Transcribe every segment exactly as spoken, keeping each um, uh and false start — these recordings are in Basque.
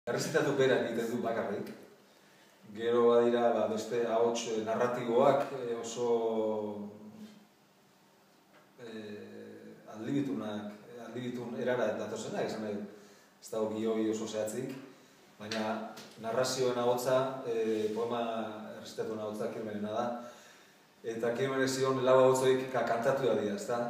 Errezitatu berak egiten du bakarrik. Gero badira beste ahots narratiboak oso aldibitunak, aldibitun erara datozenak, esan nahi ez dago gioi oso zehatzik, baina narrazioen ahotsa, poema errezitatu ahotsa Kirmenena da, eta Kirmenek zion lau ahotsoik kantatu da dira, ezta?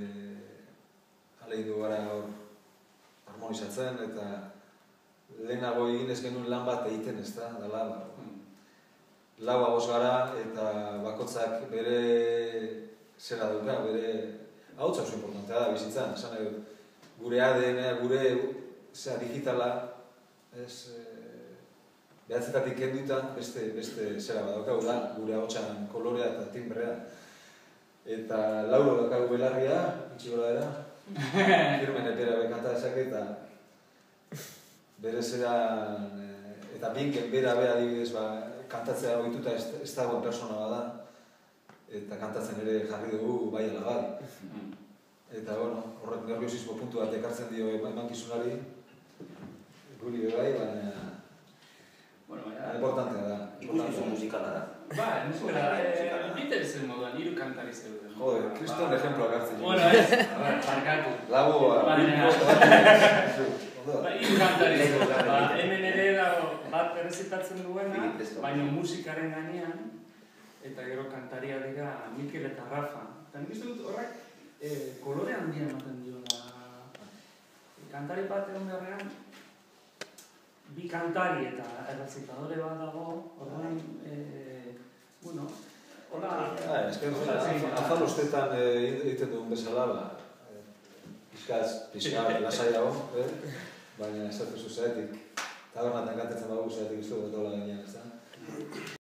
Aleidu gara hor harmonizatzen, eta lehenago egin ez genuen lan bat egiten, ez da, dala, lau ahots gara eta bakotzak bere zera duka, bere ahotsa oso importantea da bizitzan, esan nahi dut, gure A D N, gure zera digitala, ez, behatzetatik kenduta beste zera bat daukagu da, gure ahotsan kolorea eta timbrea. Eta Lauro daukagu belarria, itxi gora dira, Kirmen epera bekanta ezak eta bere zeran, eta binken bera bera adibidez, kantatzea ohituta ez dagoen persona bada, eta kantatzen ere jarri dugu bai ala bai. Eta, bueno, horrek nerviosismo puntu bat ekartzen dio emankizunari, guri bebai, baina importantea da. Ikustizu musikala da. Ba, musikala, interesen moduan, hiru kantari zeuden. Jode, kriston ejemploak hartzen. Bueno, ez, parkatu. Lagoa, hiru kantari zeuden. Hemen ere bat errezitatzen duena, baina musikaren gainean, eta gero kantaria dira Mikel eta Rafa. Eta nik uste dut horrek kolore handia ematen diola. Kantari bat egon beharrean, bi kantari eta errezitadore bat dago, horrean, bueno, hola... Azal ustetan egiten duen bezala, pixkaz, pixkaz, lasai dago, baina esatu zuzaetik, tabernatan kantatzen bagu,